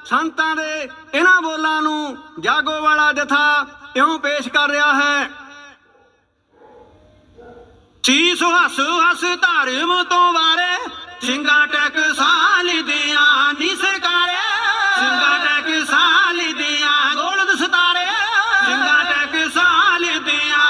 ਸੰਤਾਂ ਦੇ ਇਹਨਾਂ ਬੋਲਾਂ ਨੂੰ ਜਾਗੋ ਵਾਲਾ ਜਥਾ ਇਉਂ ਪੇਸ਼ ਕਰ ਰਿਹਾ ਹੈ। ਸੀਸ ਹੱਸ ਹੱਸ ਧਰਮ ਤੋਂ ਵਾਰੇ, ਸਿੰਘਾਂ ਟਕਸਾਲ ਦੀਆਂ ਨੀ ਸਰਕਾਰੇ, ਸਿੰਘਾਂ ਟਕਸਾਲ ਦੀਆਂ ਗੋਲਦ ਸਤਾਰੇ, ਸਿੰਘਾਂ ਟਕਸਾਲ ਦੀਆਂ।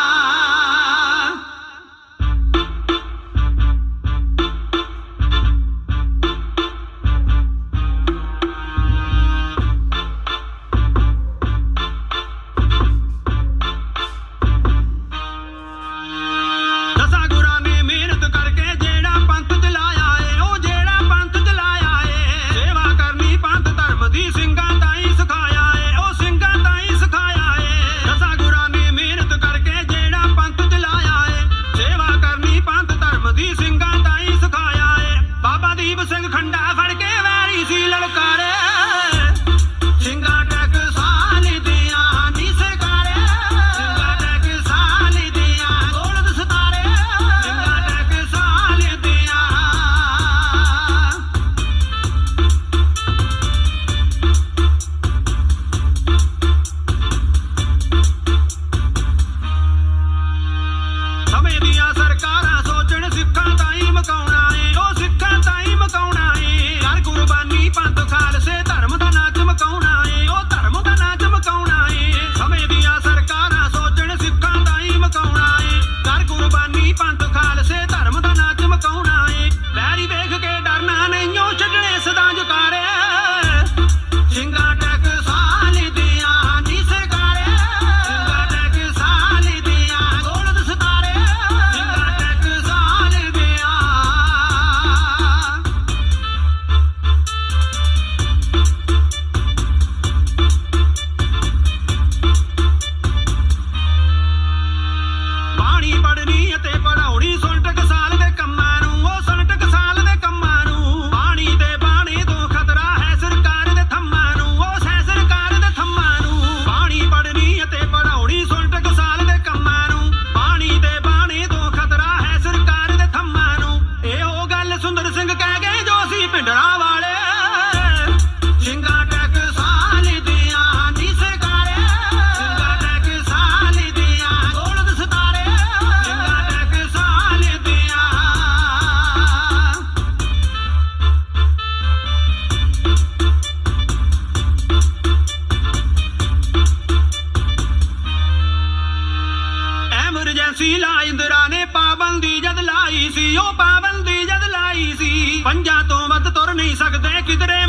ਪਾਬੰਦੀ ਜਦ ਲਾਈ ਸੀ, ਉਹ ਪਾਬੰਦੀ ਜਦ ਲਾਈ ਸੀ, ਪੰਜਾਂ ਤੋਂ ਵੱਧ ਤੁਰ ਨਹੀਂ ਸਕਦੇ ਕਿਧਰੇ